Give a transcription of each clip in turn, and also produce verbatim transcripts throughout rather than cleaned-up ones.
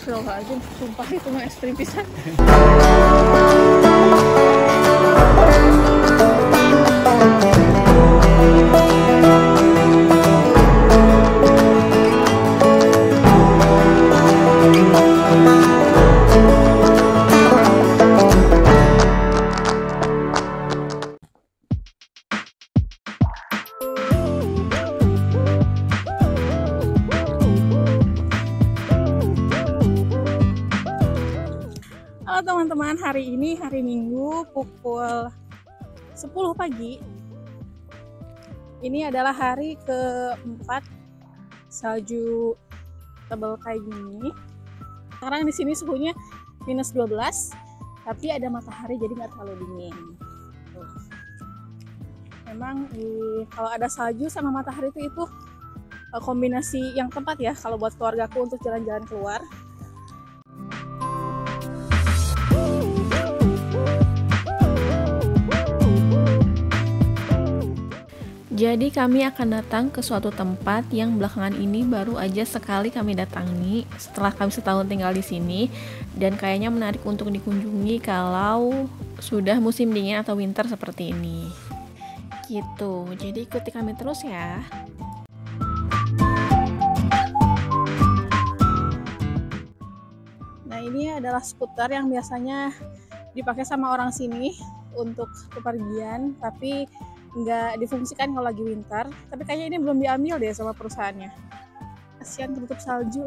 Astagfirullahaladzim, sumpah itu mah ekstrim pisan. Halo teman-teman, hari ini hari Minggu pukul sepuluh pagi. Ini adalah hari keempat salju tebal kayak gini. Sekarang di sini suhunya minus dua belas, tapi ada matahari jadi nggak terlalu dingin. Tuh. Memang eh, kalau ada salju sama matahari itu itu eh, kombinasi yang tepat ya kalau buat keluargaku untuk jalan-jalan keluar. Jadi kami akan datang ke suatu tempat yang belakangan ini baru aja sekali kami datangi setelah kami setahun tinggal di sini, dan kayaknya menarik untuk dikunjungi kalau sudah musim dingin atau winter seperti ini. Gitu. Jadi ikuti kami terus ya. Nah, ini adalah skuter yang biasanya dipakai sama orang sini untuk kepergian, tapi nggak difungsikan kalau lagi winter. Tapi kayaknya ini belum diambil deh sama perusahaannya. Kasihan tertutup salju.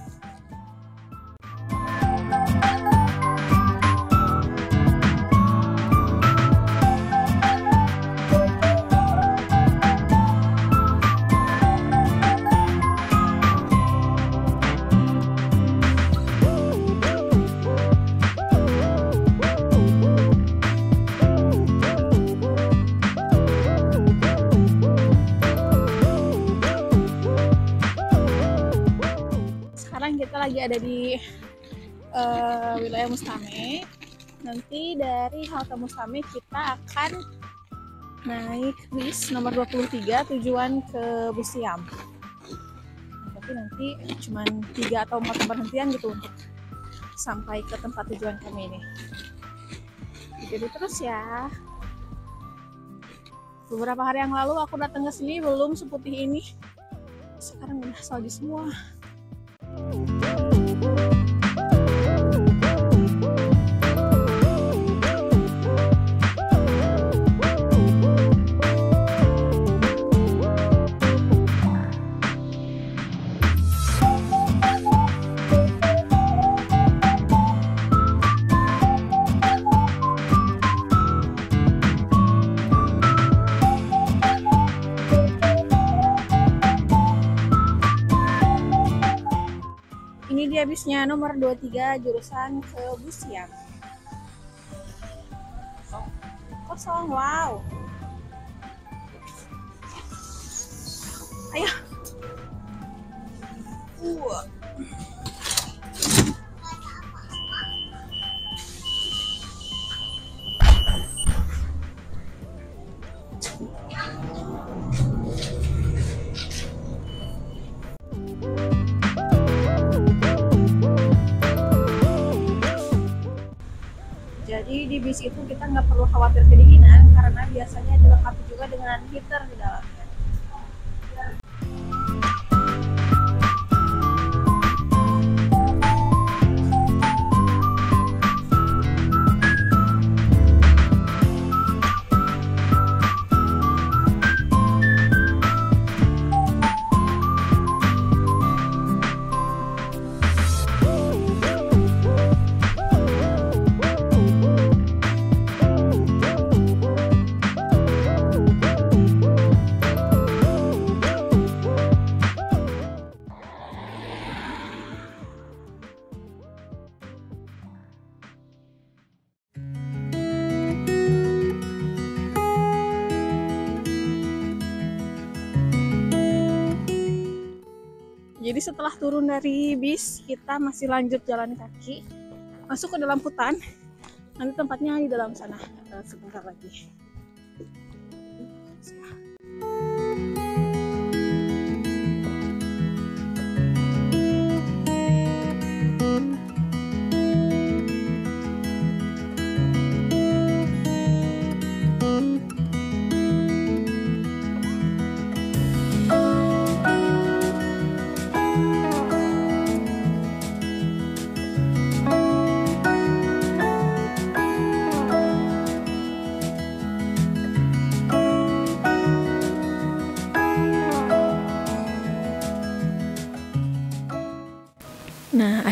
Kita lagi ada di uh, wilayah Mustame. Nanti dari halte Mustame kita akan naik bis nomor dua puluh tiga tujuan ke Busiam. Tapi nanti cuma tiga atau empat perhentian gitu untuk sampai ke tempat tujuan kami ini. Jadi terus ya. Beberapa hari yang lalu aku datang ke sini belum seputih ini. Sekarang udah salju semua. Ini dia bisnya nomor dua puluh tiga jurusan ke Busiam. Kosong. Kosong, wow. Ayo. Uh. Jadi di bis itu kita nggak perlu khawatir kedinginan karena biasanya dilengkapi juga dengan heater di dalamnya. Jadi setelah turun dari bis, kita masih lanjut jalan kaki, masuk ke dalam hutan. Nanti tempatnya di dalam sana, sebentar lagi.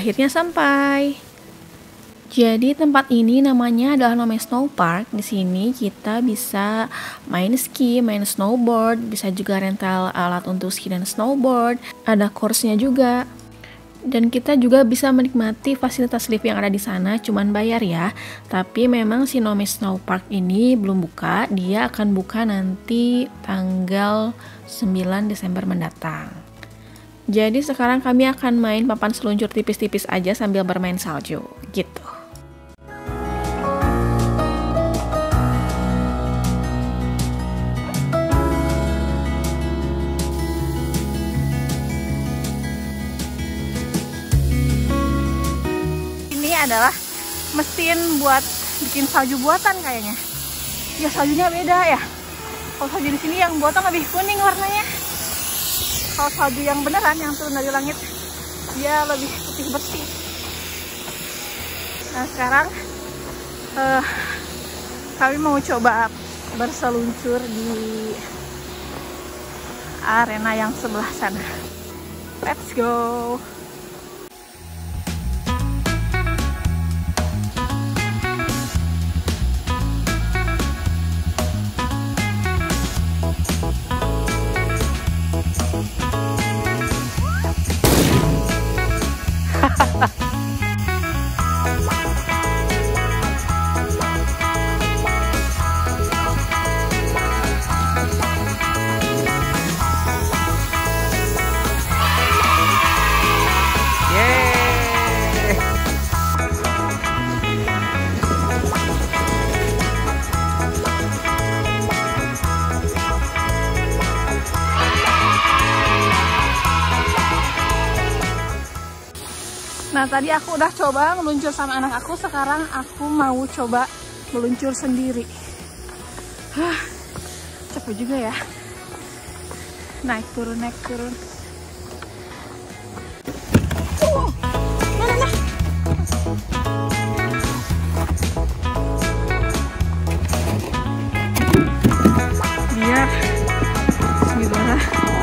akhirnya sampai. Jadi tempat ini namanya adalah Nome Snow Park. Di sini kita bisa main ski, main snowboard, bisa juga rental alat untuk ski dan snowboard. Ada course-nya juga. Dan kita juga bisa menikmati fasilitas lift yang ada di sana, cuman bayar ya. Tapi memang si Nome Snow Park ini belum buka, dia akan buka nanti tanggal sembilan Desember mendatang. Jadi sekarang kami akan main papan seluncur tipis-tipis aja sambil bermain salju, gitu. Adalah mesin buat bikin salju buatan kayaknya. Ya saljunya beda ya. Kalau salju di sini yang buatan lebih kuning warnanya. Kalau salju yang beneran yang turun dari langit dia lebih putih bersih. Nah sekarang uh, kami mau coba berseluncur di arena yang sebelah sana. Let's go. Nah tadi aku udah coba meluncur sama anak aku, sekarang aku mau coba meluncur sendiri. Hah, capek juga ya. Naik turun, naik turun. Oh, mana nah? Biar gimana?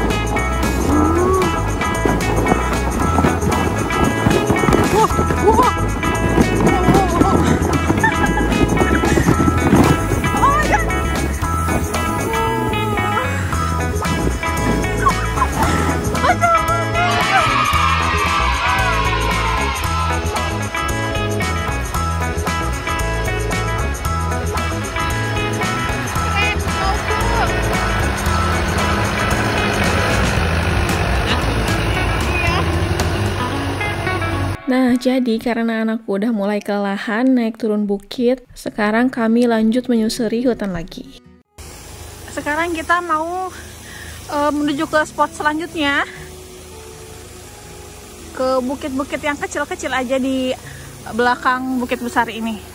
Nah, jadi karena anakku udah mulai kelelahan naik turun bukit, sekarang kami lanjut menyusuri hutan lagi. Sekarang kita mau uh, menuju ke spot selanjutnya. Ke bukit-bukit yang kecil-kecil aja di belakang bukit besar ini.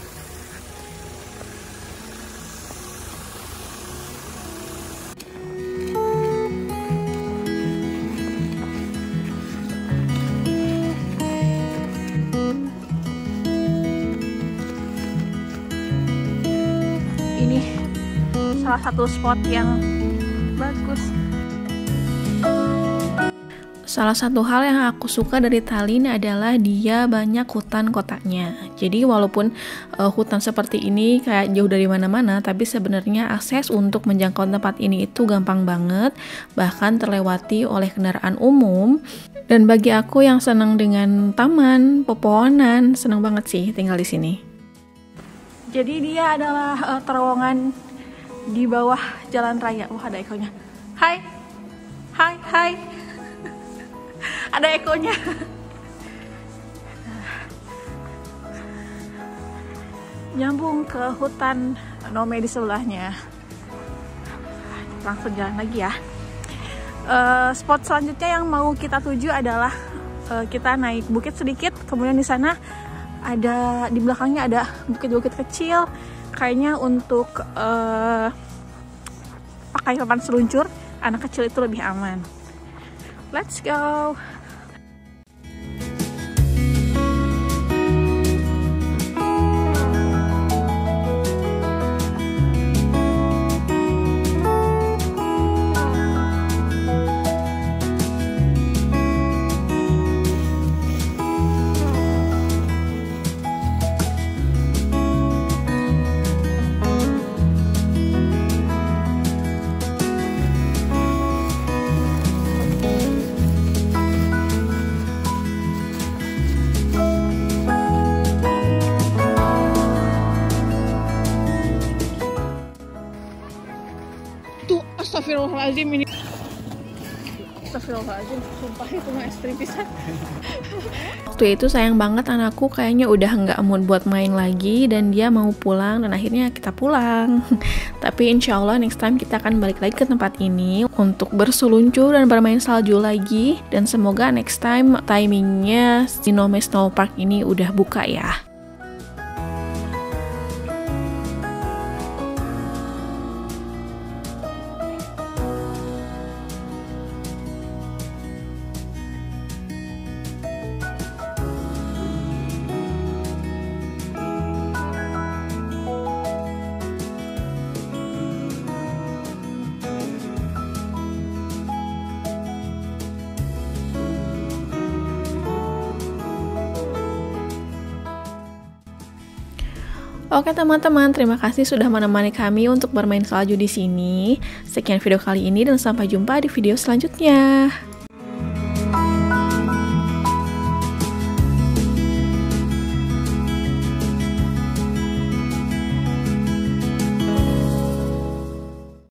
Salah satu spot yang bagus. Salah satu hal yang aku suka dari Tallinn adalah dia banyak hutan kotanya. Jadi walaupun uh, hutan seperti ini kayak jauh dari mana-mana, tapi sebenarnya akses untuk menjangkau tempat ini itu gampang banget, bahkan terlewati oleh kendaraan umum. Dan bagi aku yang senang dengan taman, pepohonan, senang banget sih tinggal di sini. Jadi dia adalah uh, terowongan di bawah jalan raya. Wah, ada ekonya. Hai, hai, hai. Ada ekonya. Nyambung ke hutan Nome di sebelahnya. Langsung jalan lagi ya. Uh, spot selanjutnya yang mau kita tuju adalah uh, kita naik bukit sedikit. Kemudian di sana ada, di belakangnya ada bukit-bukit kecil. Kayaknya untuk uh, pakai papan seluncur anak kecil itu lebih aman. Let's go. Itu astagfirullahaladzim ini. Astagfirullahaladzim, sumpah itu mah ekstrim pisan. Waktu itu sayang banget anakku kayaknya udah nggak mood buat main lagi dan dia mau pulang dan akhirnya kita pulang. Tapi insya Allah next time kita akan balik lagi ke tempat ini untuk berseluncur dan bermain salju lagi. Dan semoga next time timingnya si Nome Snow Park ini udah buka ya. Oke teman-teman, terima kasih sudah menemani kami untuk bermain salju di sini. Sekian video kali ini dan sampai jumpa di video selanjutnya.